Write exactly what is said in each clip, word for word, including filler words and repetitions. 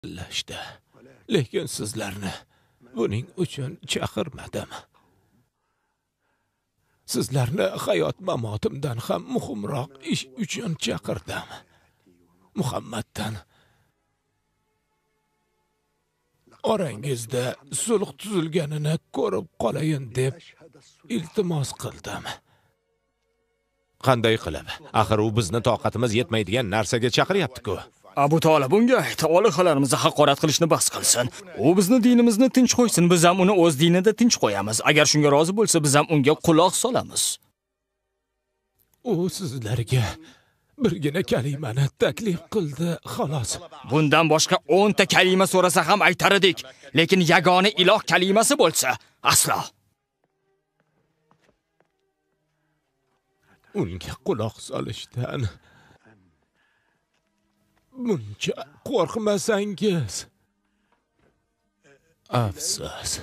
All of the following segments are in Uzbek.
Lashdi. Lekin sizlarni buning uchun chaqirmadim. Sizlarni hayot mamotimdan ham muhimroq ish uchun chaqirdim. Muhammaddan orangizda sulh tuzilganini ko'rib qolayin deb iltimos qildim. Qanday qilib? Axir u bizni toqatimiz yetmaydigan narsaga chaqiryapti-ku. Abu Talib unga ayt, olihalarimizni haqorat qilishni bas qilsin. U bizni dinimizni tinch qo'ysin, biz ham uni o'z dinida tinch qo'yamiz. Agar shunga rozi bo'lsa, biz ham unga quloq solamiz. U sizlarga birgina kalimani taklif qildi, xolos. Bundan boshqa o'n ta kalima so'rasa ham aytar edik, lekin yagona iloh kalimasi bo'lsa, aslo. Unga quloq solishdan buncha qo'rqmasangiz. Afsus.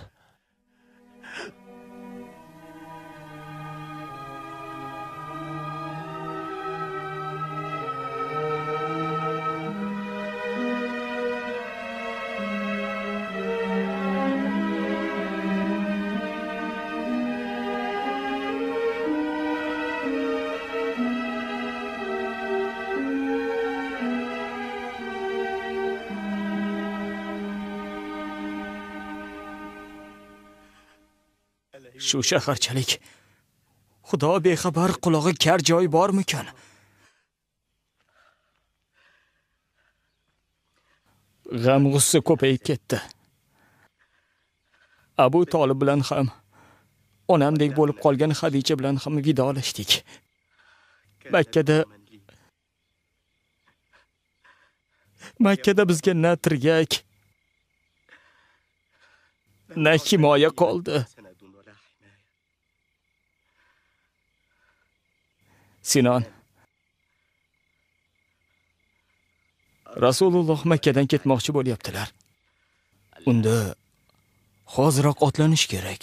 Shu shaharchalik Xudo bexabar, qulog'i kar joy bormikan? G'am-g'ussa ko'payib ketdi. Abu Talib bilan ham, onamdek bo'lib qolgan Xadija bilan ham vidolashdik. Makkada Makkada bizga na tirgak, na himoya qoldi. Sinon, Rasululloh Makkadan ketmoqchi bo'lyaptilar. Unda hoziroq otlanish kerak.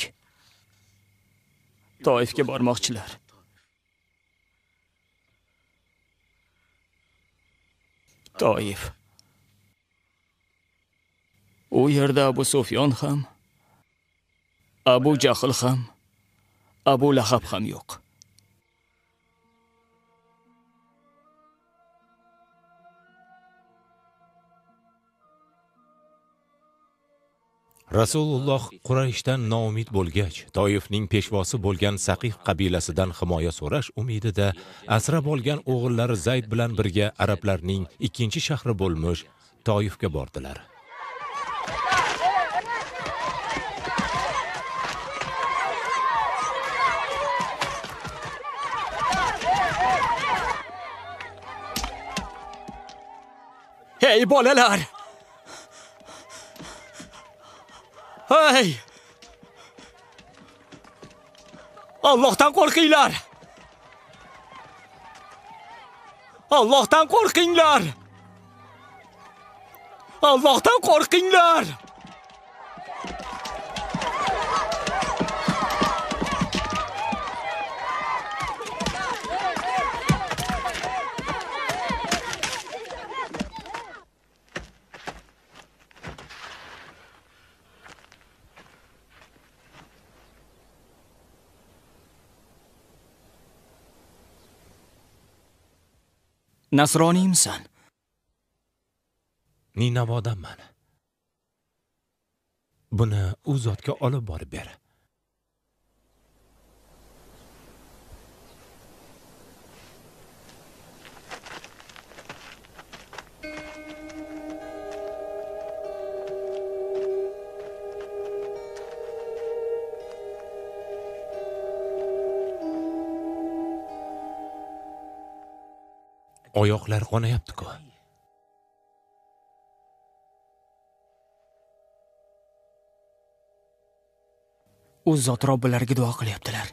Toifga bormoqchilar. Toif. U yerda Abu Sufyon ham, Abu Jahl ham, Abu Lahab ham yo'q. Rasululloh Qurayshdan noumid bo'lgach, Toifning peshvosi bo'lgan Saqif qabilasidan himoya so'rash umidida asrab olgan o'g'illari Zayd bilan birga arablarning ikkinchi shahri bo'lmuş Toifga bordilar. Hey bolalar! Hey! Allohdan qo'rqinglar! Allohdan qo'rqinglar! Allohdan qo'rqinglar! Nasroniymisan? Ninavodanman. Buni u zotga olib borib ber. Oyoqlar qonayapti-ku. U zot robbilariga duo qilyaptilar.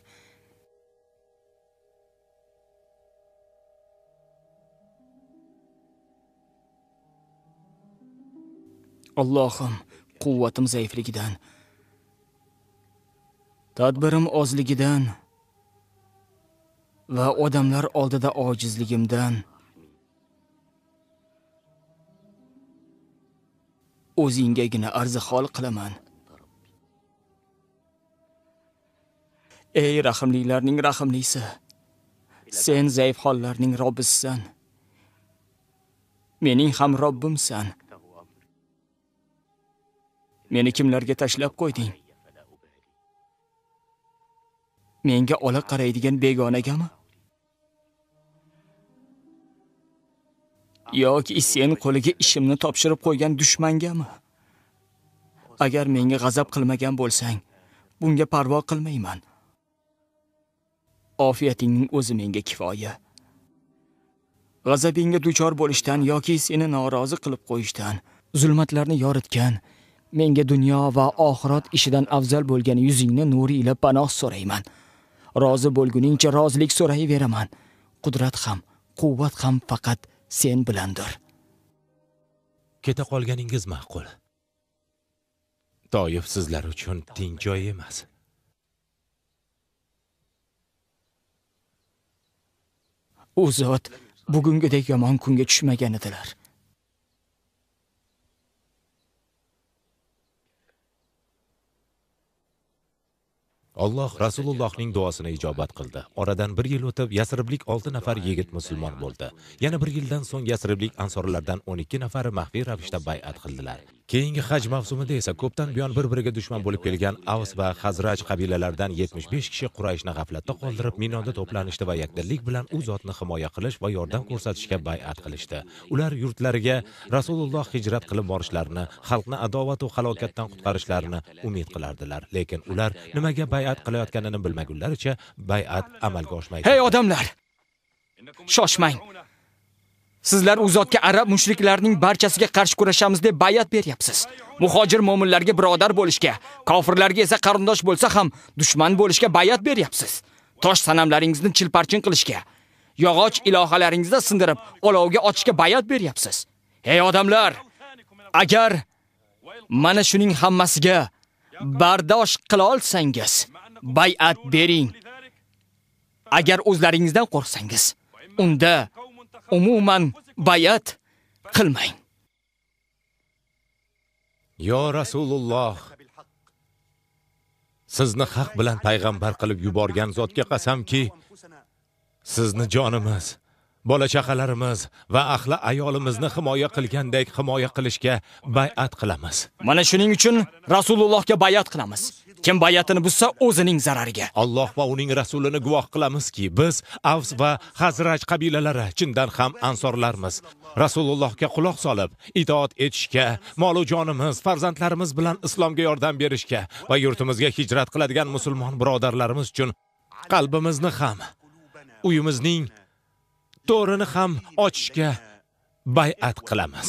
Allohim, quvvatim zaifligidan, tadbirim ozligidan va odamlar oldida ojizligimdan o'zingagina arzixol qilaman. Ey rahimlilarning rahimlisi, sen zaif hollarning Robbisisan. Mening ham Robbimsan. Meni kimlarga tashlab qo'yding? Menga ola qaraydigan begonagami? Yoki sen qo'liga ishimni topshirib qo'ygan dushmangami? Agar menga g'azab qilmagan bo'lsang, bunga parvo qilmayman. Ofiyatingning o'zi menga kifoya. G'azabingga duchor bo'lishdan yoki seni norozi qilib qo'yishdan, zulmatlarni yoritgan, menga dunyo va oxirat ishidan afzal bo'lgan yuzingni nuri ila panoh so'rayman. Rozi bo'lguningcha rozilik so'rayveraman. Qudrat ham, quvvat ham faqat sen bilandir. Keta qolganingiz ma'qul. Toyif sizlar uchun tinch joy emas. U zot bugungidek yomon kunga tushmagan edilar. Alloh Rasulullohning duosini ijobat qildi. Oradan bir yil o'tib, Yasriblik olti nafar yigit musulmon bo'ldi. Yana bir yildan so'ng Yasriblik ansorlardan o'n ikki nafari maxfiy ravishda bay'at qildilar. Keyingi haj mavsumida esa ko'pdan buyon bir-biriga dushman bo'lib kelgan Avs va Xazraj qabilalaridan yetmish besh kishi Qurayshni g'aflatda qoldirib, Minoda to'planishdi va yakdillik bilan u zotni himoya qilish va yordam ko'rsatishga bay'at qilishdi. Ular yurtlariga Rasululloh hijrat qilib borishlarini, xalqni adovat va halokatdan qutqarishlarini umid qilardilar. Lekin ular nimaga bay'at qilayotganini bilmagunlaricha bay'at amalga oshmaydi. Hey odamlar! Shoshmang. Sizlar u zotga arab mushriklarining barchasiga qarshi kurashamiz deb bay'at beryapsiz. Muhojir mo'minlarga birodar bo'lishga, kofirlarga esa qarindosh bo'lsa ham dushman bo'lishga bay'at beryapsiz. Tosh sanamlaringizni chilparchin qilishga, yog'och ilohalaringizni sindirib, olovga otishga bay'at beryapsiz. Hey odamlar, agar mana shuning hammasiga bardosh qila olsangiz, bay'at bering. Agar o'zlaringizdan qo'rqsangiz, unda umuman bay'at qilmang. Yo Rasululloh, sizni haq bilan payg'ambar qilib yuborgan zotga qasamki, sizni jonimiz, bola-chaqalarimiz va ahli ayolimizni himoya qilgandek himoya qilishga bay'at qilamiz. Mana shuning uchun Rasulullohga bay'at qilamiz. Kim bay'atini buzsa o'zining zarariga. Alloh va uning rasulini guvoh qilamizki, biz Avs va Xazraj qabilalari chindan ham ansorlarmiz. Rasulullohga quloq solib, itoat etishga, mol va jonimiz, farzandlarimiz bilan islomga yordam berishga va yurtimizga hijrat qiladigan musulmon birodarlarimiz uchun qalbimizni ham, uyimizning to'rini ham ochishga bay'at qilamiz.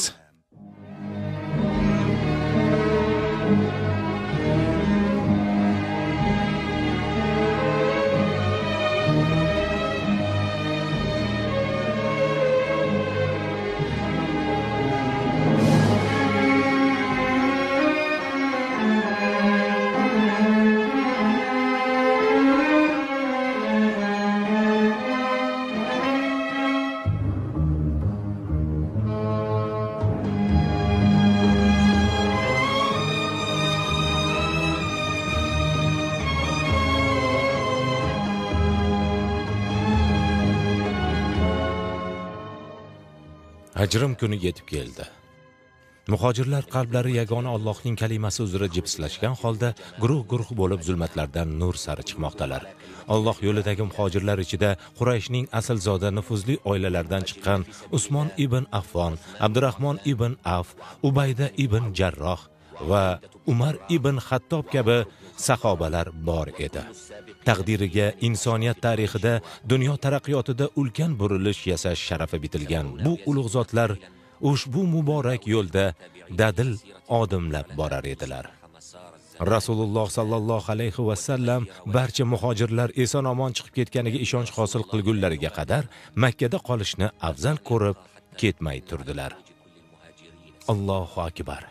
Ajrim kuni yetib keldi. Muhojirlar qalblari yagona Allohning kalimasi uzra jipslashgan holda guruh-guruh bo'lib zulmatlardan nur sari chiqmoqdalar. Alloh yo'lidagi muhojirlar ichida Qurayshning aslzoda nufuzli oilalardan chiqqan Usmon ibn Affon, Abdurrahmon ibn Af, Ubayda ibn Jarroh va Umar ibn Xattob kabi sahobalar bor edi. Taqdiriga insoniyat tarixida dunyo taraqqiyotida ulkan burilish yasash sharafi bitilgan bu ulug' zotlar ushbu muborak yo'lda dadil odimlab borar edilar. Rasululloh sallallohu alayhi va sallam barcha muhojirlar eson-omon chiqib ketganiga ishonch hosil qilgunlariga qadar Makka da qolishni afzal ko'rib ketmay turdilar. Allohu akbar.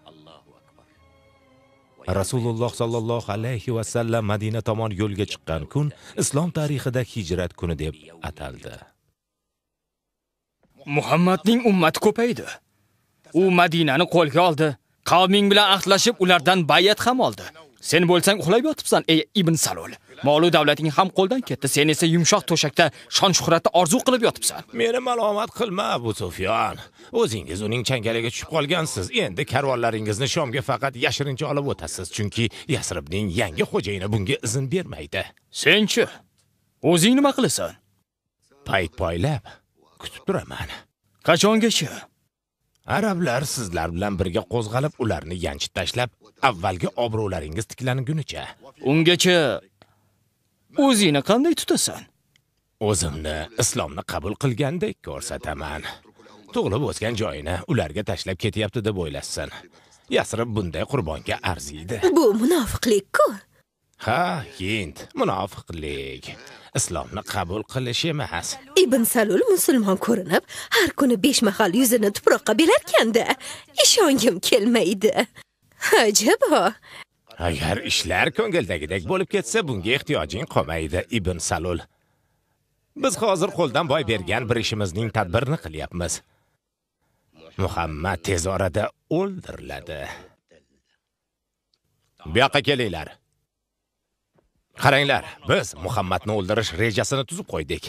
Rasululloh sallallohu alayhi va sallam Madina tomon yo'lga chiqqan kun islom tarixida hijrat kuni deb ataldi. Muhammadning ummati ko'paydi. U Madinani qo'lga oldi, Qavming bilan ahdlashib, ulardan bay'at ham oldi. Sen bo'lsang uxlab yotibsan, ey Ibn Salul. Mol va davlating ham qo'ldan ketdi. Sen esa yumshoq to'shakda shon-shuhratni orzu qilib yotibsan. Meni malomat qilma, Abu Sufyon. O'zingiz uning changaliga tushib qolgansiz. Endi karvonlaringizni Shomga faqat yashirincha olib o'tasiz, chunki Yasribning yangi xo'jayini bunga izn bermaydi. Senchi? O'zing nima qilasan? Payt poylab kutib turaman. Qachongacha? Arablar sizlar bilan birga qo'zg'alib, ularni yanchib tashlab, avvalgi obro'laringiz tiklangunicha. Ungacha o'zingni qanday tutasan? O'zimni islomni qabul qilgandek ko'rsataman. Tug'ilib o'sgan joyini ularga tashlab ketyapti deb o'ylasin. Yasrib bunday qurbonga arziydi. Bu munofiqlik-ku. Ha, Hind, munofiqlik. Islomni qabul qilish emas. Ibn Salul musulmon ko'rinib, har kuni besh mahal yuzini tuproqqa belarkanda, ishongim kelmaydi. Ajabo. Agar ishlar ko'ngildagidek bo'lib ketsa, bunga ehtiyojing qolmaydi, Ibn Salul. Biz hozir qo'ldan boy bergan bir ishimizning tadbirini qilyapmiz. Muhammad tez orada o'ldiriladi. Bu yoqqa kelinglar. Qaranglar, biz Muhammadni o'ldirish rejasini tuzib qo'ydik.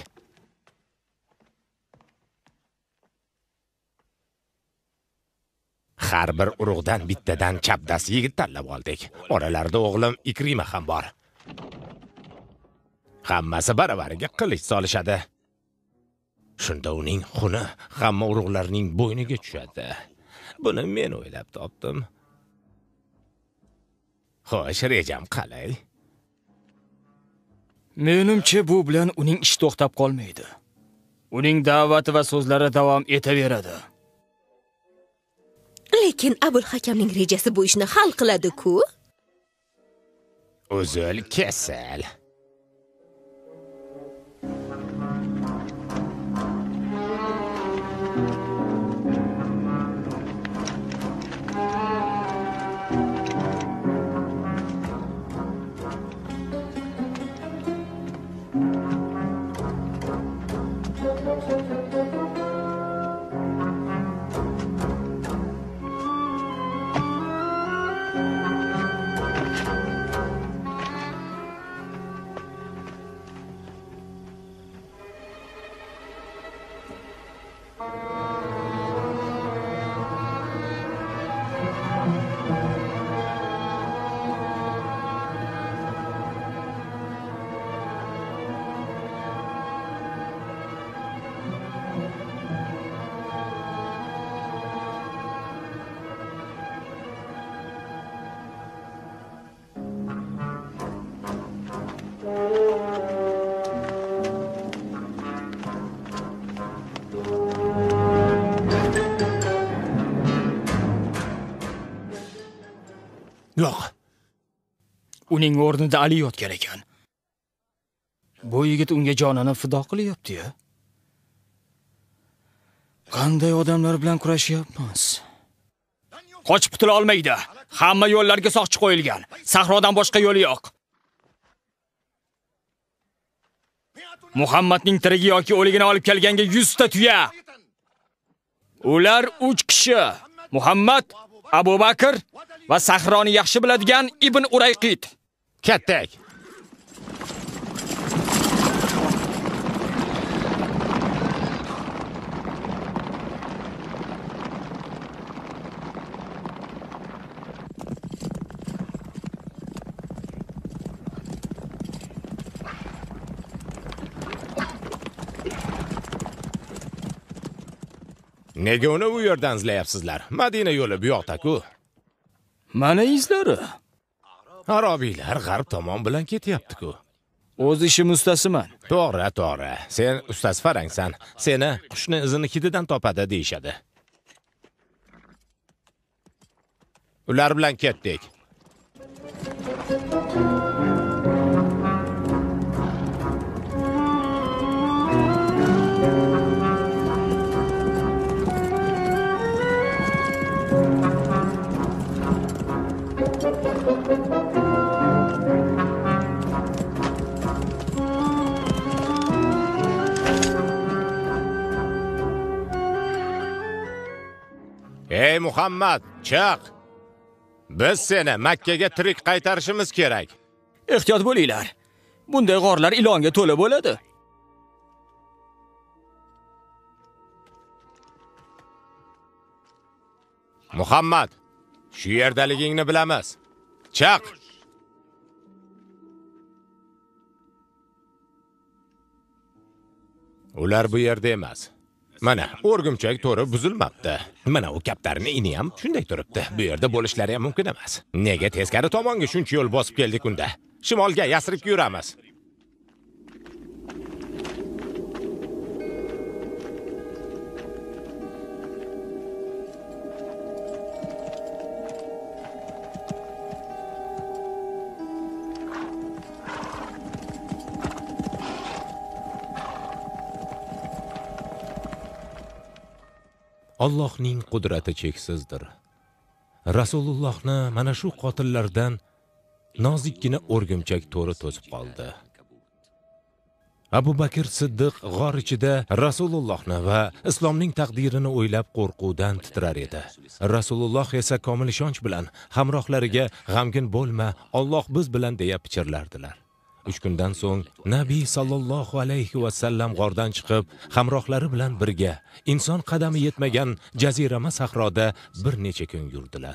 Har bir urug'dan bittadan chapdas yigit tanlab oldik. Oralarida o'g'lim Ikrima ham bor. Hammasi baravariga qilich solishadi. Shunda uning xuni hamma urug'larning bo'yniga tushadi. Buni men o'ylab topdim. Xo'sh, rejam qalay? Menimcha bu bilan uning ish to'xtab qolmaydi. Uning da'vati va so'zlari davom etaveradi. Lekin Abul Hakamning rejasi bu ishni hal qiladi-ku. O'zil kasal. Yo'q. Uning o'rnida Ali yotgan ekan. Bu yigit unga jonini fido qilyapti-ya. Qanday odamlar bilan kurashyapmiz? Qochib qutula olmaydi. Hamma yo'llarga soqchi qo'yilgan. Sahrodan boshqa yo'li yo'q. Muhammadning tirigi yoki o'ligini olib kelganga yuz ta tuya. Ular uch kishi. Muhammad, Abu Bakr va Sahroni yaxshi biladigan Ibn Urayqit. Ketdik. Nega uni bu yerdan izlayapsizlar? Madina yo'li bu yoqda-ku. Mana izlari. Arabiylar g'arb tomon bilan ketyapti-ku. O'z ishim ustasiman. To'g'ri, to'g'ri. Sen ustasi farangsan. Seni qushni izini hididan topadi deyshadi. Ular bilan ketdik. Ey Muhammad, chiq. Biz seni Makka ga tirik qaytarishimiz kerak. Ehtiyot bo'linglar. Bunday g'orlar ilonga to'la bo'ladi. Muhammad, shu yerdaligingni bilamiz. Chaq. Ular bu yerda emas. Mana, o'rgimchak to'ri buzilmabdi. Mana u kaptarning ini ham shunday turibdi. Bu yerda bo'lishlari ham mumkin emas. Nega teskari tomonga shuncha yo'l bosib keldik unda? Shimolga Yasribga yuramiz. Allohning qudrati cheksizdir. Rasulullohni mana shu qotillardan nozikkina o'rgimchak to'ri to'sib qoldi. Abu Bakr Siddiq g'or ichida Rasulullohni va islomning taqdirini o'ylab qo'rquvdan titrar edi. Rasululloh esa komil ishonch bilan hamrohlariga g'amgin bo'lma, Alloh biz bilan deya pichirlardilar. uch kundan so'ng Nabiy sallallohu alayhi va sallam g'ordan chiqib, hamrohlari bilan birga inson qadami yetmagan jazirama sahroda bir necha kun yurdilar.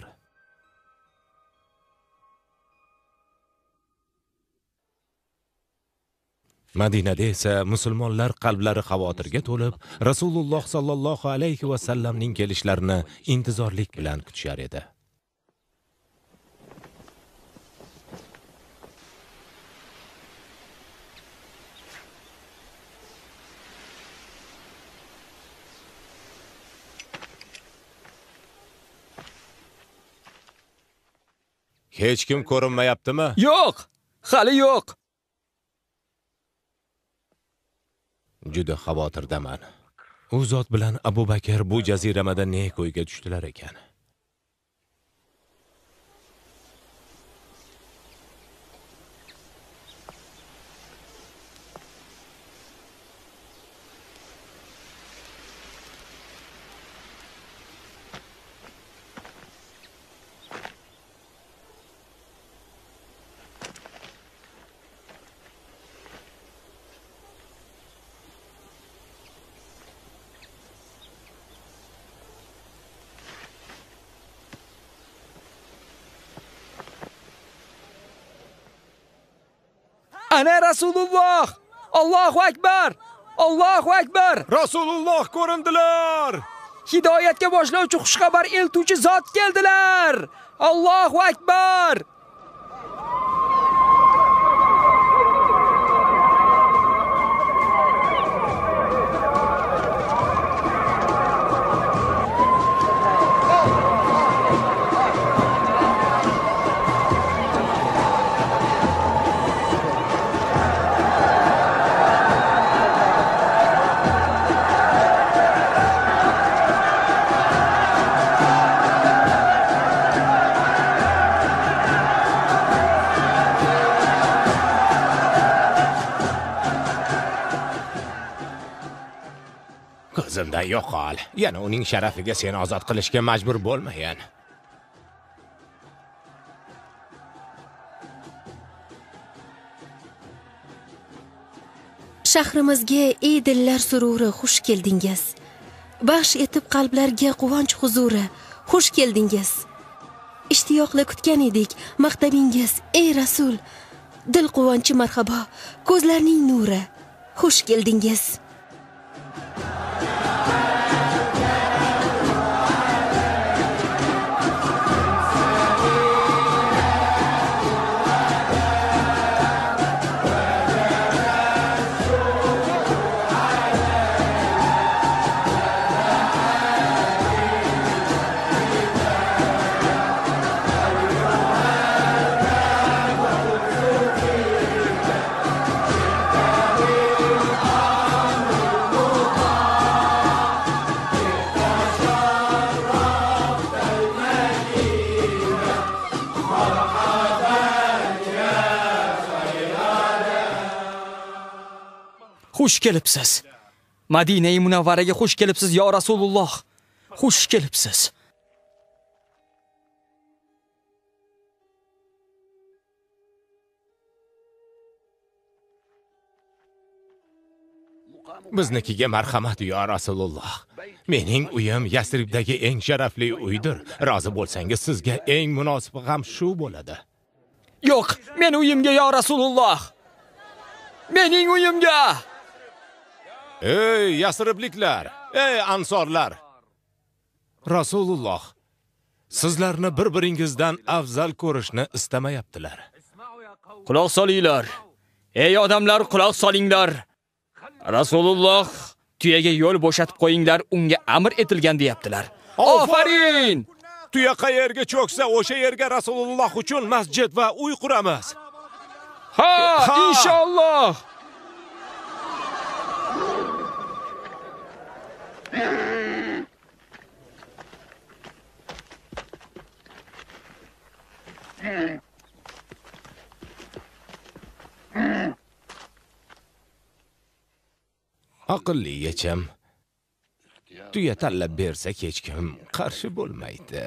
Madinada esa musulmonlar qalblari xavotirga to'lib, Rasululloh sallallohu alayhi va sallamning kelishlarini intizorlik bilan kutishar edi. Hech kim ko'rinmayaptimi? Yo'q, hali yo'q. Juda xavotirdaman. U zot bilan Abu Bakr bu jaziramada ne ko'yga tushdilar ekan? Ana Rasululloh! Allohu akbar! Allohu akbar! Rasululloh ko'rindilar! Hidoyatga boshlovchi xushxabar eltuvchi zot keldilar! Allohu akbar! Ko'zimdan yo'qol. Yana uning sharafiga seni ozod qilishga majbur bo'lmayin. Shahrimizga ey dillar sururi xush keldingiz. Baxsh etib qalblarga quvonch huzuri xush keldingiz. Ishtiyoqla kutgan edik maqtabingiz ey Rasul. Dil quvonchi marhabo, ko'zlarning nuri xush keldingiz. Xush kelibsiz. Madina-i Munavvaraga xush kelibsiz yo Rasululloh. Xush kelibsiz. Biznikiga marhamat yo Rasululloh. Mening uyim Yasribdagi eng sharafli uydir. Rozi bo'lsangiz sizga eng munosib ham shu bo'ladi. Yo'q, men uyimga yo Rasululloh. Mening uyimga. Ey Yasribliklar, ey ansorlar. Rasululloh sizlarni bir-biringizdan afzal ko'rishni istamayaptilar. Quloq solinglar. Ey odamlar, quloq solinglar. Rasululloh tuyaga yo'l bo'shatib qo'yinglar, unga amr etilgan deyaptilar. Ofarin! Tuya qayerga cho'ksa, o'sha yerga Rasululloh uchun masjid va uy quramiz. Ha, ha. Inshaalloh. Aqlli yechim. Tuya tanlab bersa hech kim qarshi bo'lmaydi.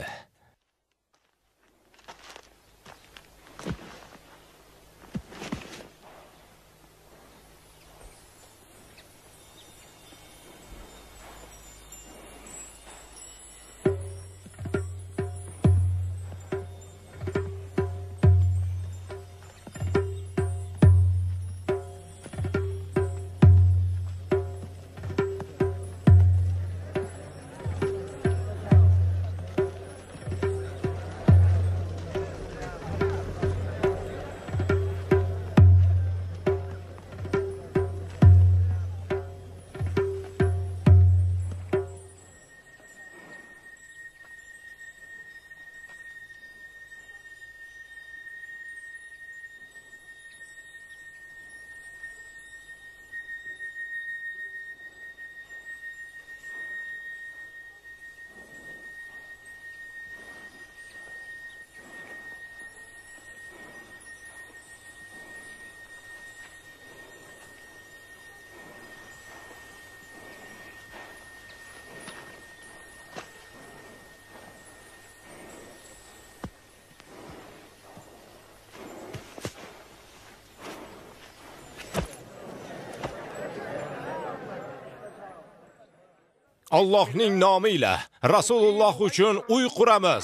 Allohning nomi ila Rasululloh uchun uy quramiz.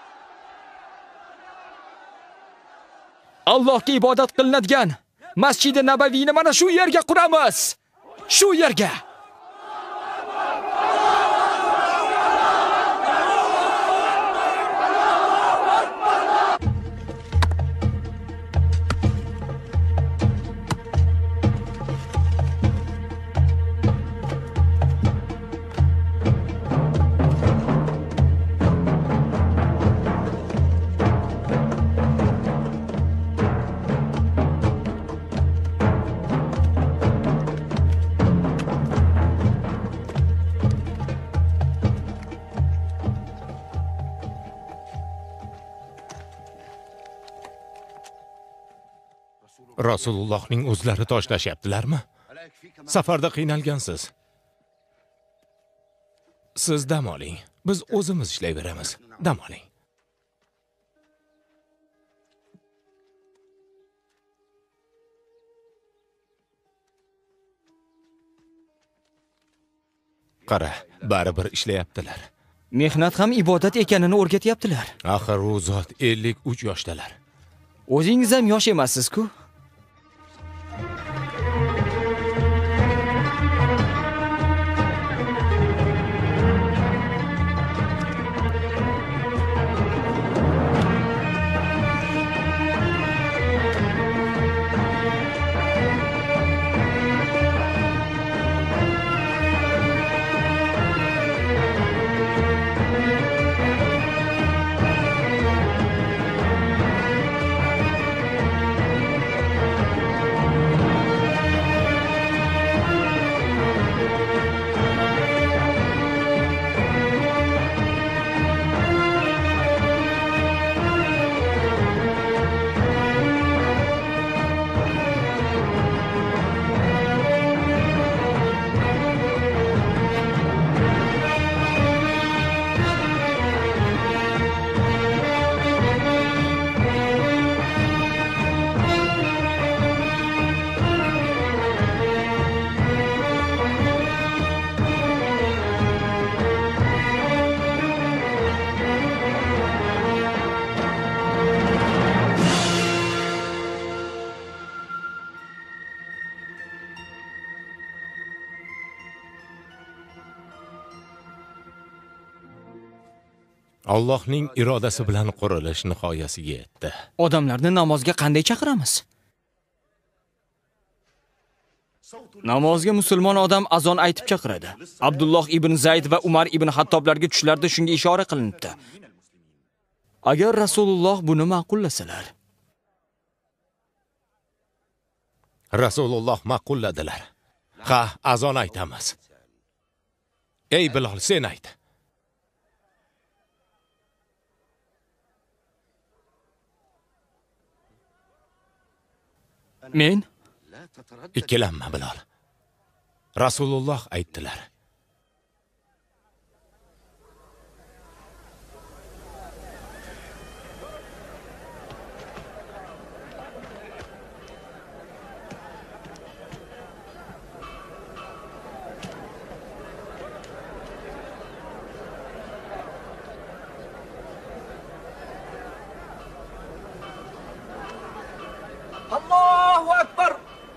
Allohga ibodat qilinadigan Masjid-i Nabaviyni mana shu yerga quramiz. Shu yerga. Rasulullohning o'zlari toshlashyaptilarmi? Safarda qiynalgansiz. Siz dam oling. Biz o'zimiz ishlayveramiz. Dam oling. Qara, baribir ishlayaptilar. Mehnat ham ibodat ekanini o'rgatyaptilar. Axir u zot ellik uch yoshdalar. O'zingiz ham yosh emassiz-ku? Allohning irodasi bilan qurilish nihoyasiga yetdi. Odamlarni namozga qanday chaqiramiz? Namozga musulmon odam azon aytib chaqiradi. Abdulloh ibn Zayd va Umar ibn Hattoblarga tushlarda shunga ishora qilinibdi. Agar Rasululloh buni ma'qullasalar. Rasululloh ma'qulladilar. Ha, azon aytamiz. Ey Bilol, sen ayt. Men ikkilanma Bilol. Rasululloh aytdilar. Allahu akbar.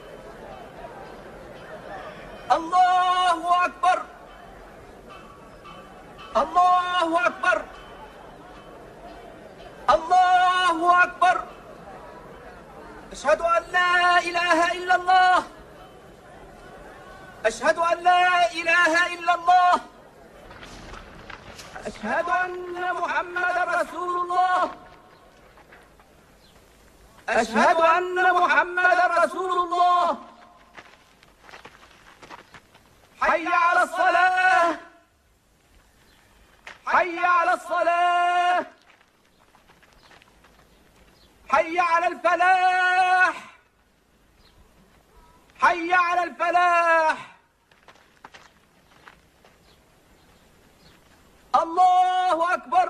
Allahu akbar. Allahu akbar. Allahu akbar. Ashhadu an la ilaha illallah. Ashhadu an la ilaha illallah. Ashhadu anna Muhammadar Rasulullah. أشهد أن محمد رسول الله. حي على الصلاة. حي على الصلاة. حي على الفلاح. حي على الفلاح. الله أكبر.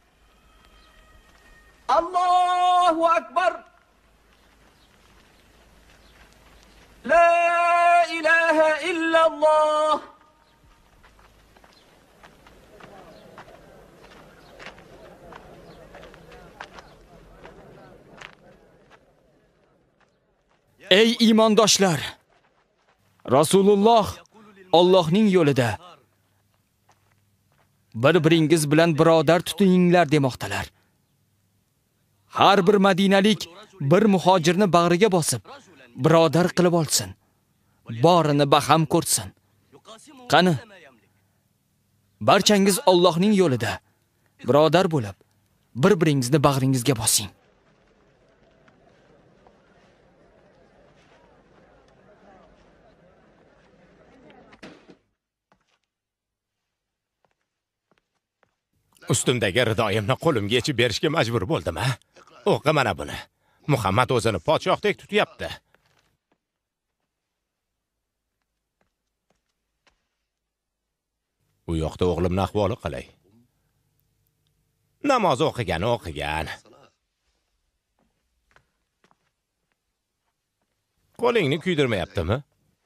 الله أكبر. لا إله إلا الله. Ey iymondoshlar! Rasululloh Allohning yo'lida bir-biringiz bilan birodar tutininglar demoqdalar. Har bir madinalik bir muhojirni bag'riga bosib birodar qilib olsin. Borini baham ko'rsin. Qani, barchangiz Allohning yo'lida birodar bo'lib, bir-biringizni bag'ringizga bosing. Ustimdagi ridoyimni qo'limga yechib berishga majbur bo'ldim, ha? O'qi mana buni. Muhammad o'zini podshohdek tutyapti. U yoqda o'g'limning ahvoli qalay? Namoz o'qigani o'qigan. Qo'lingni kuydirmayaptimi?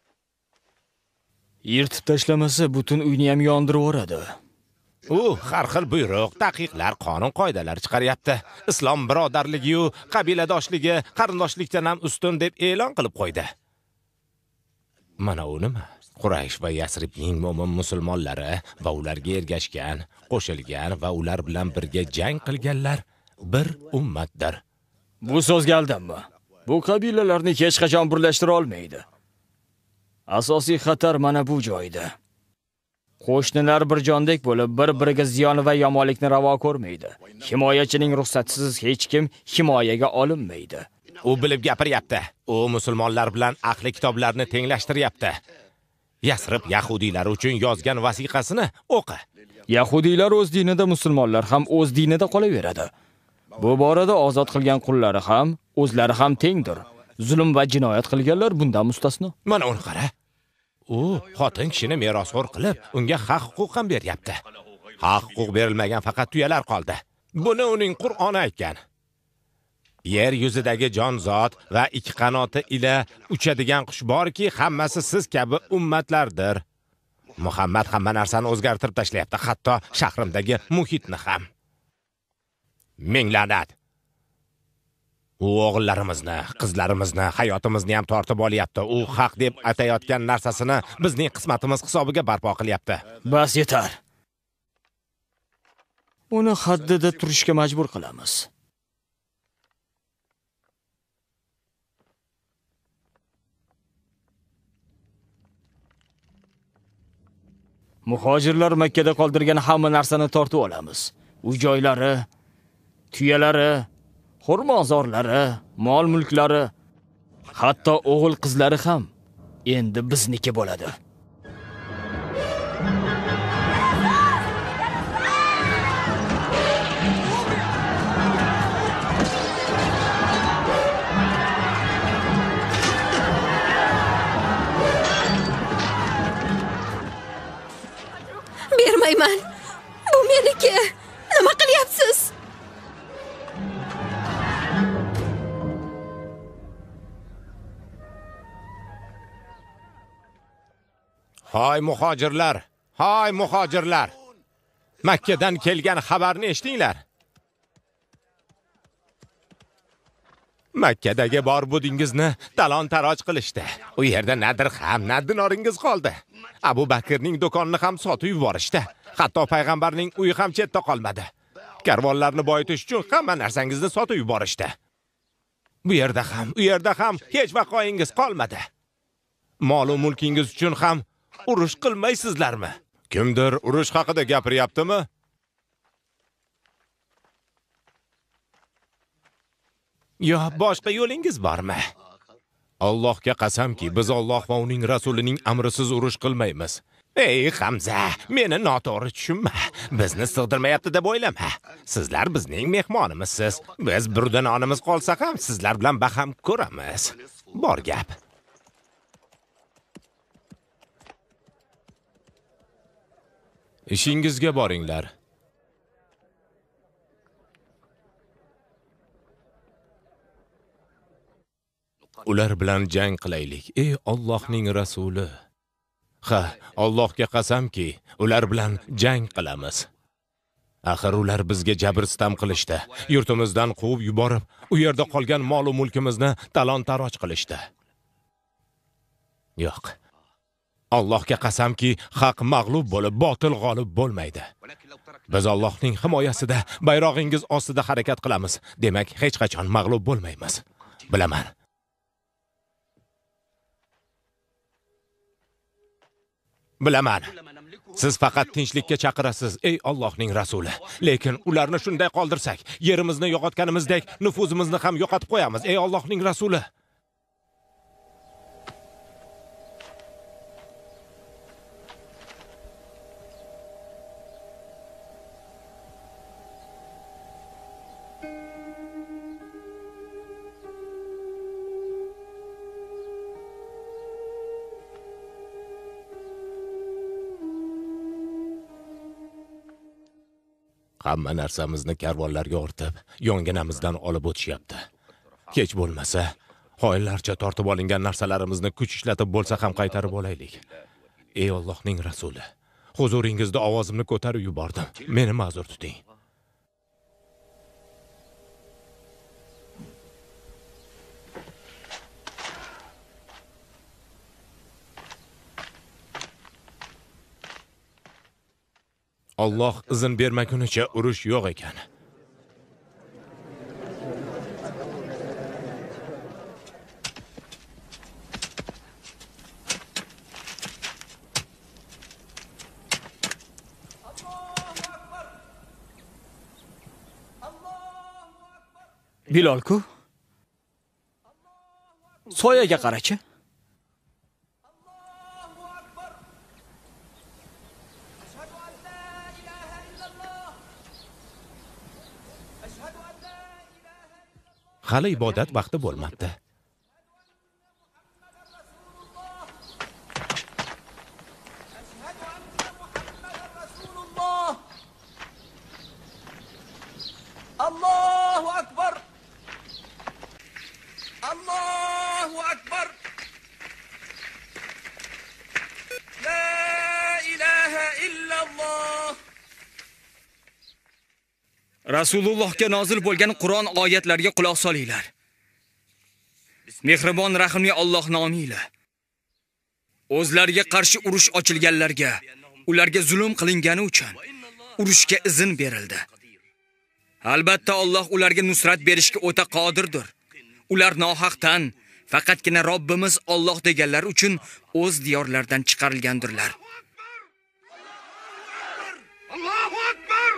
Yirtib tashlamasa butun uyni ham yondirib o'radi. U har xil buyruq, taqiqlar, qonun-qoidalar chiqaryapti. Islom birodarligi-yu qabiladoshligi qarindoshlikdan ham ustun deb e'lon qilib qo'ydi. Mana u nima? Quraysh va Yasribning mo'min musulmonlari va ularga ergashgan, qo'shilgan va ular bilan birga jang qilganlar bir ummatdir. Bu so'zga aldanma. Bu qabilalarni hech qachon birlashtira olmaydi. Asosiy xatar mana bu joyda. Qo'shnilar bir jondek bo'lib, bir-biriga ziyon va yomonlikni ravo ko'rmaydi. Himoyachining ruxsatisiz hech kim himoyaga olinmaydi. U bilib gapiryapti. U musulmonlar bilan ahli kitoblarni tenglashtiryapti. Yasrib yahudiylari uchun yozgan vasiqasini o'qi. Yahudiylar o'z dinida, musulmonlar ham o'z dinida qolaveradi. Bu borada ozod qilgan qullari ham, o'zlari ham tengdir. Zulm va jinoyat qilganlar bundan mustasno. Mana uni qara. U xotin kishini merosxo'r qilib, unga haq huquq ham beryapti. Haq huquq berilmagan faqat tuyalar qoldi. Buni uning Qur'oni aytgan. Yer yuzidagi jonzot va ikki qanoti ila uchadigan qush borki, hammasi siz kabi ummatlardir. Muhammad hamma narsani o'zgartirib tashlayapti, hatto shahrimdagi muhitni ham. Ming la'nat. U o'g'illarimizni, qizlarimizni, hayotimizni ham tortib olyapti. U haq deb atayotgan narsasini bizning qismatimiz hisobiga barpo qilyapti. Bas yetar. uni haddida turishga majbur qilamiz. Muhojirlar Makkada qoldirgan hamma narsani tortib olamiz. Uy joylari, tuyalari, xurmozorlari, mol-mulklari, hatto o'g'il qizlari ham endi bizniki bo'ladi. Bermayman. Bu meniki. Nima qilyapsiz? Hoy muhojirlar, hoy muhojirlar. Makkadan kelgan xabarni eshitinglar. Makkadagi bor budingizni talon-taroj qilishdi. U yerda na dirham, na dinoringiz qoldi. Abu Bakrning do'konini ham sotib yuborishdi. Hatto payg'ambarning uyi ham chetda qolmadi. Karvonlarni boyitish uchun hamma narsangizni sotib yuborishdi. Bu yerda ham, u yerda ham hech vaqoingiz qolmadi. Mol va mulkingiz uchun ham urush qilmaysizlarmi? Kimdir urush haqida gapiryaptimi? Yo, boshqa yo'lingiz bormi? Allohga qasamki, biz Alloh va uning rasulining amrisiz urush qilmaymiz. Ey Hamza, meni noto'g'ri tushunma. Bizni sig'dirmayapti deb o'ylama. Sizlar bizning mehmonimizsiz. Biz burda nonimiz qolsa ham sizlar bilan baham ko'ramiz. Bor gap. Ishingizga boringlar. Ular bilan jang qilaylik, ey Allohning rasuli. Ha, Allohga qasamki, ular bilan jang qilamiz. Axir ular bizga jabr-sitam qilishdi. Yurtimizdan quvib yuborib, u yerda qolgan mol va mulkimizni talon-taroj qilishdi. Yo'q. Allohga qasamki, haq mag'lub bo'lib, botil g'olib bo'lmaydi. Biz Allohning himoyasida, bayrog'ingiz ostida harakat qilamiz. Demak, hech qachon mag'lub bo'lmaymiz. Bilaman. Bilaman. Siz faqat tinchlikka chaqirasiz, ey Allohning rasuli. Lekin ularni shunday qoldirsak, yerimizni yo'qotganimizdek, nufuzimizni ham yo'qotib qo'yamiz, ey Allohning rasuli. Hamma narsamizni karvonlarga ortib, yonginamizdan olib o'tishyapti. Kech bo'lmasa, xoinlarcha tortib olingan narsalarimizni kuch ishlatib bo'lsa ham qaytarib olaylik. Ey Allohning rasuli, huzuringizda ovozimni ko'tarib yubordim. Meni ma'zur tuting. Alloh izn bermagunicha urush yo'q ekan. Bilol-ku? Soyaga qarachi. Hali ibodat vaqti bo'lmabdi. Allohu akbar. Allohu akbar. La ilaha illalloh. Rasulullohga nozil bo'lgan Qur'on oyatlariga quloq solinglar. Mehribon rahimli Alloh nomiyle. O'zlariga qarshi urush ochilganlarga, ularga zulm qilingani uchun urushga izn berildi. Albatta Alloh ularga nusrat berishga o'ta qodirdir. Ular nohaqdan faqatgina Robbimiz Alloh deganlar uchun o'z diyorlaridan chiqarilgandirlar. Allohu akbar!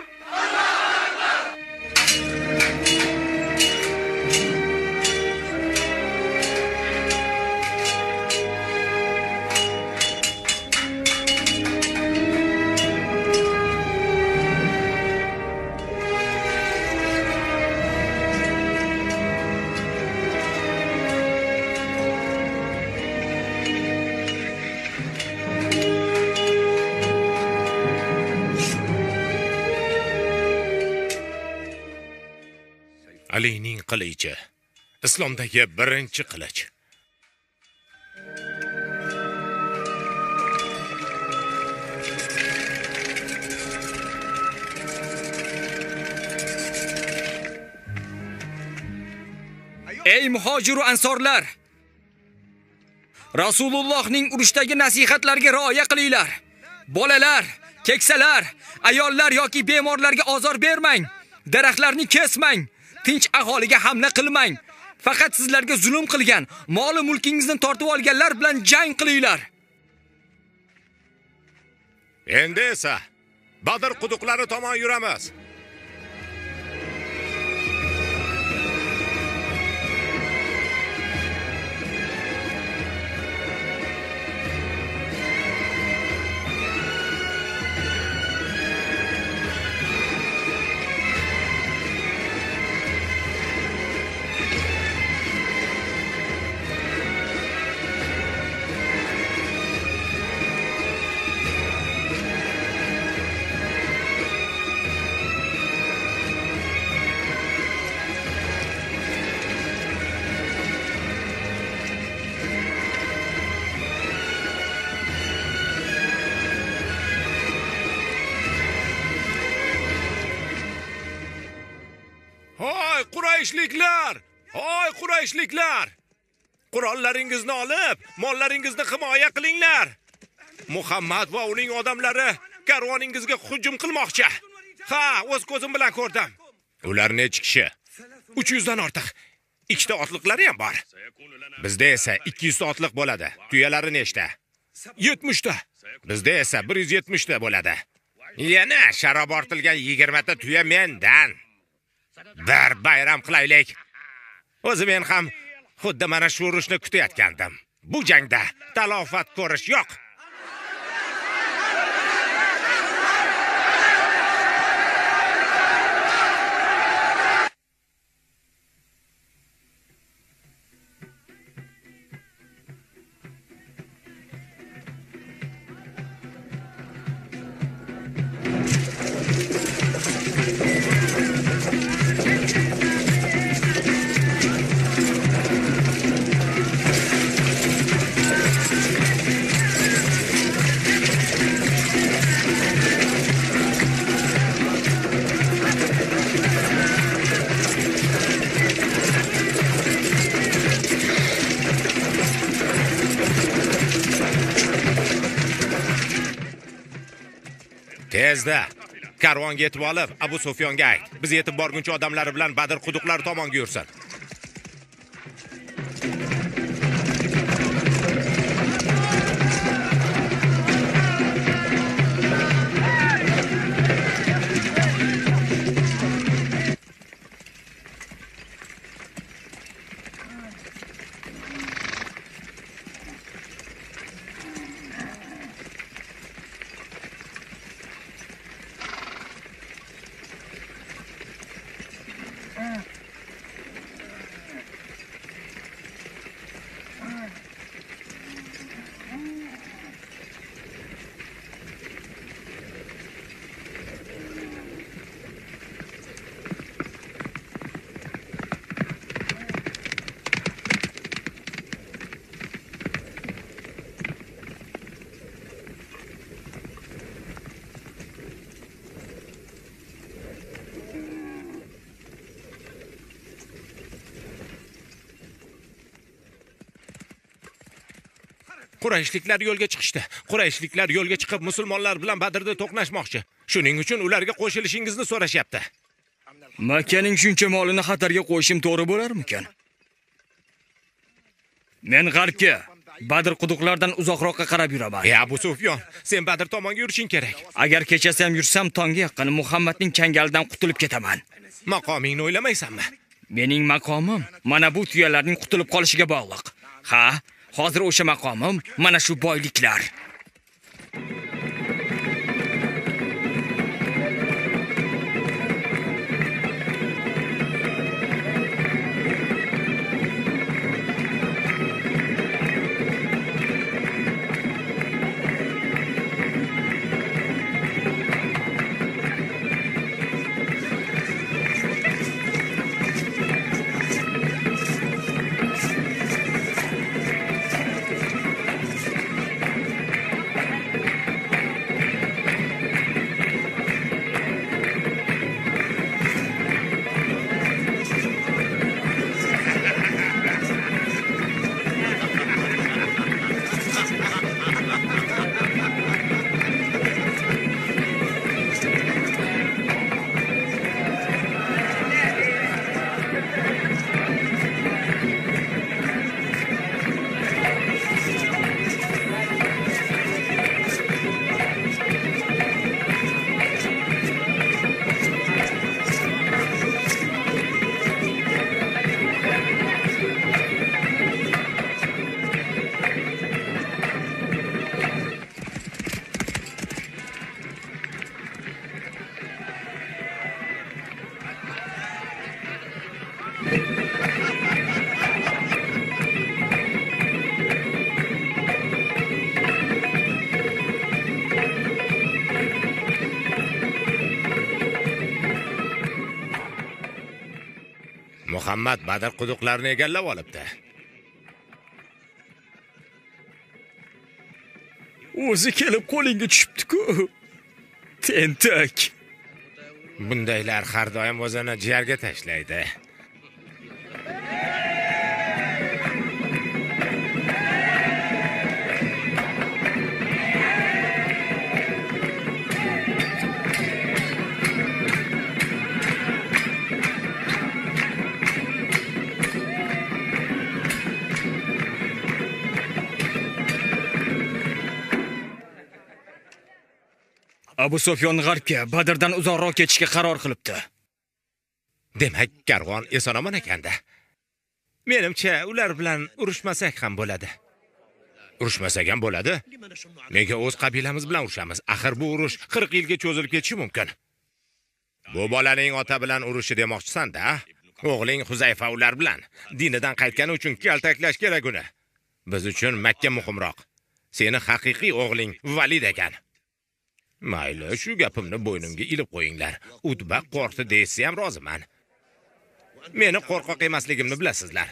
Alining qilichi. Islomdagi birinchi qilich. Ey muhojir va ansorlar! Rasulullohning urushdagi nasihatlariga rioya qilinglar. Bolalar, keksalar, ayollar yoki bemorlarga ozor bermang. Daraxtlarni kesmang. Tinch aholiga hamla qilmang. Faqat sizlarga zulm qilgan, mol va mulkingizni tortib olganlar bilan jang qilinglar. Endi esa Badr quduqlari tomon yuramiz. Hoy Qurayshliklar! Hoy Qurayshliklar! Qurollaringizni olib, mollaringizni himoya qilinglar. Muhammad va uning odamlari karvoningizga hujum qilmoqchi. Ha, o'z ko'zim bilan ko'rdim. Ular necha kishi? uch yuz dan ortiq. Ikkita otliqlari ham bor. Bizda esa ikki yuz otliq bo'ladi. Tuyalari nechta? yetmish ta. Bizda esa bir yuz yetmish ta bo'ladi. Yana sharob ortilgan yigirma ta tuya mendan. Bir bayram qilaylik. O'zi men ham xuddi mana shu urushni kutayotgandim. Bu jangda talofat ko'rish yo'q. Tezda karvonga yetib olib, Abu Sufyonga ayt. Biz yetib borguncha odamlari bilan Badr quduqlari tomonga yursin. Qurayshliklar yo'lga chiqishdi. Qurayshliklar yo'lga chiqib musulmonlar bilan Badrda to'qnashmoqchi. Shuning uchun ularga qo'shilishingizni so'rashyapti. Makkaning shuncha molini xatarga qo'yishim to'g'ri bo'larmikan? Men g'arbga, Badr quduqlaridan uzoqroqqa qarab yuraman. Ey Abu Sufyon, sen Badr tomonga yurishing kerak. Agar kechasi ham yursam tongga yaqin Muhammadning changalidan qutulib ketaman. Maqomingni o'ylamaysanmi? Mening maqomim mana bu tuyalarning qutulib qolishiga bog'liq. Ha, hozir o'sha maqomim mana shu boyliklar. Muhammad Badr quduqlarini egallab olibdi. O'zi kelib qo'lingga tushibdi-ku. Tentak. Bundaylar har doim o'zini jigarga tashlaydi. Abu Sufyon g'arbga, Badrdan uzoqroq ketishga qaror qilibdi. Demak, karvon eson-omon ekanda. Menimcha, ular bilan urushmasak ham bo'ladi. Urushmasak ham bo'ladi. Nega o'z qabilamiz bilan urushamiz? Axir bu urush qirq yilga cho'zilib ketishi mumkin. Bu bolaning ota bilan urushi demoqchisan-da? O'g'ling Huzayfa ular bilan dinidan qaytgani uchun kaltaklash kerak uni. Biz uchun Makka muhimroq. Seni haqiqiy o'g'ling Valid ekan. Mayli, shu gapimni bo'ynimga ilib qo'yinglar. Utba qo'rqdi deysiz ham roziman. Meni qo'rqoq emasligimni bilasizlar.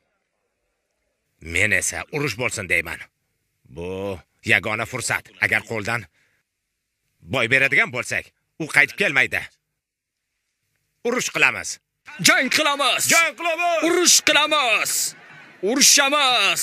Men esa urush bo'lsin deyman. Bu yagona fursat. Agar qo'ldan boy beradigan bo'lsak, u qaytib kelmaydi. Urush qilamiz. Jang qilamiz. Jang qilamiz. Urush qilamiz. Urushamiz.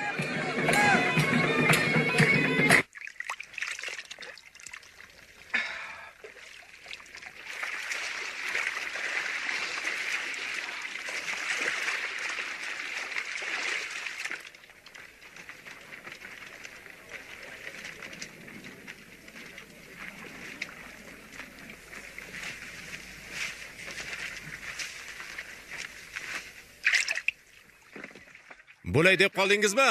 Bo'lay deb qoldingizmi?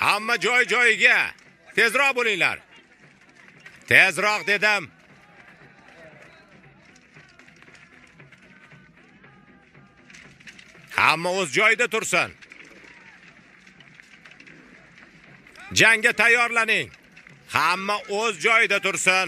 Hamma joy-joyiga. Tezroq bo'linglar. Tezroq dedim. Hamma o'z joyida tursin. Jangga tayyorlaning. Hamma o'z joyida tursin.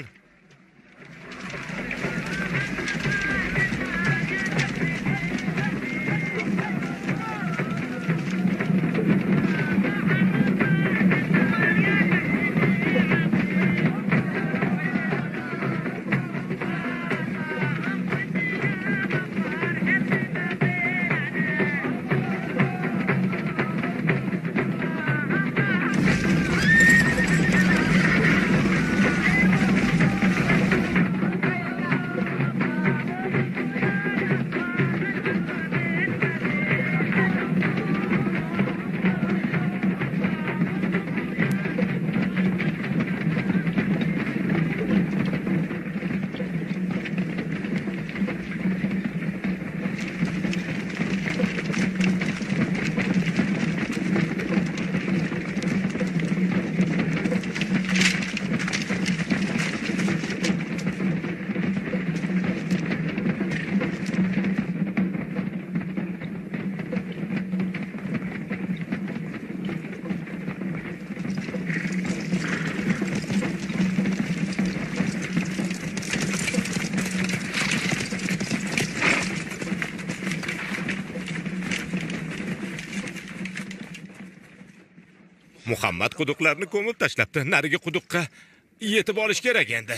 Muhammad quduqlarni ko'mib tashlabdi. Narigi quduqqa yetib olish kerak endi.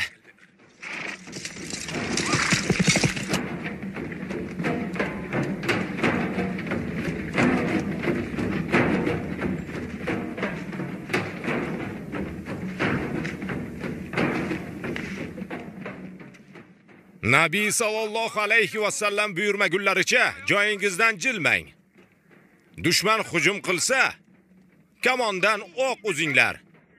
Nabiy sallallohu alayhi va sallam buyurmagunlaricha joyingizdan jilmang. Dushman hujum qilsa, kamondan o'q uzinglar.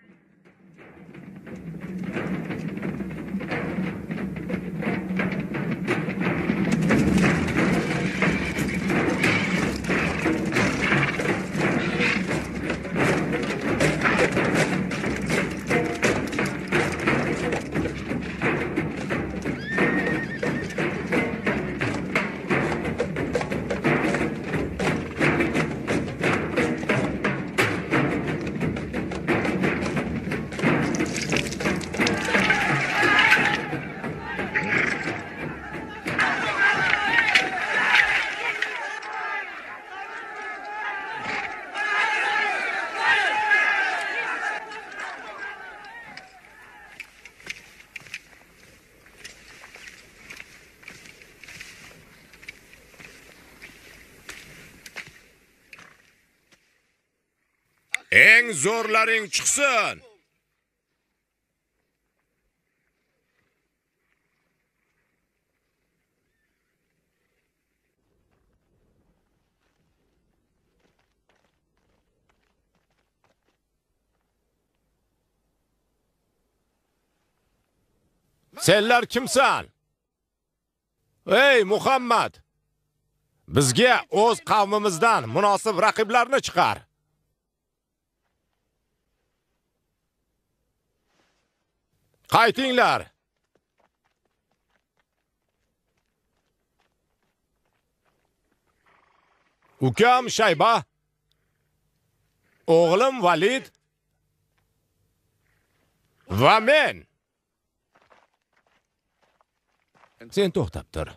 Eng zo'rlaring chiqsin. Senlar kimsan? Ey Muhammad! Bizga o'z qavmimizdan munosib raqiblarni chiqar. Qaytinglar. Ukam Shayba, o'g'lim Valid va men. Sen to'xtab tur.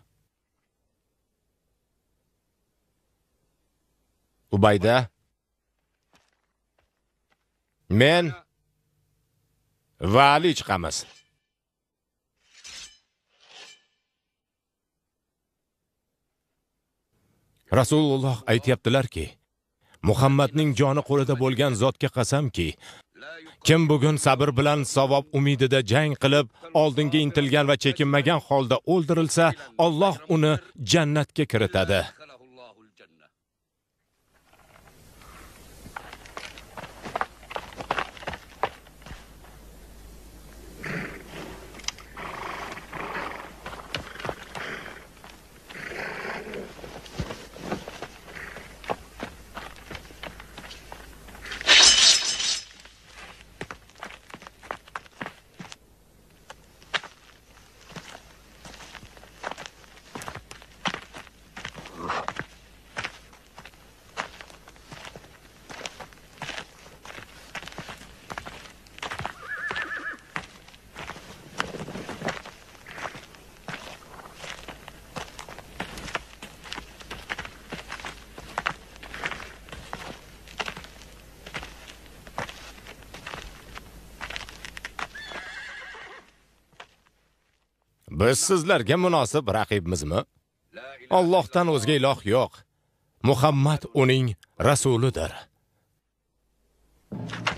Ubayda, men va Ali chiqamiz. Rasululloh aytibdilar-ki, Muhammadning joni qo'lida bo'lgan zotga qasamki, kim bugun sabr bilan savob umidida jang qilib, oldinga intilgan va chekinmagan holda o'ldirilsa, Alloh uni jannatga kiritadi. Biz sizlarga munosib raqibmizmi? Allohdan o'zga iloh yo'q. Muhammad uning rasulidir.